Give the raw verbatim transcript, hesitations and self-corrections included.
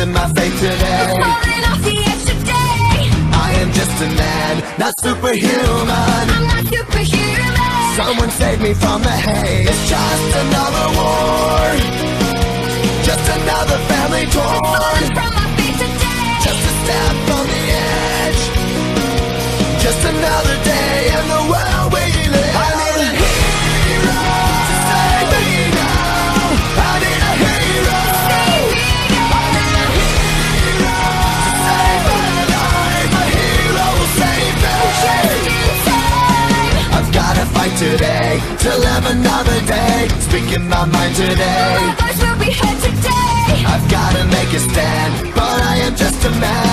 losing my faith today. I'm falling off the edge today. I am just a man, not superhuman. I'm not superhuman. Someone save me from the hate. It's just another war, just another family torn. Falling from my feet today. Just a step from the edge, just another day in the world we live. I need a hero to save me now. I need a hero. Save me now. I need a hero to save my life. A hero will save me. Just in time. I've gotta fight today to live another day. Speaking my mind today. My voice will be heard today. I've gotta make a stand, but I am just a man.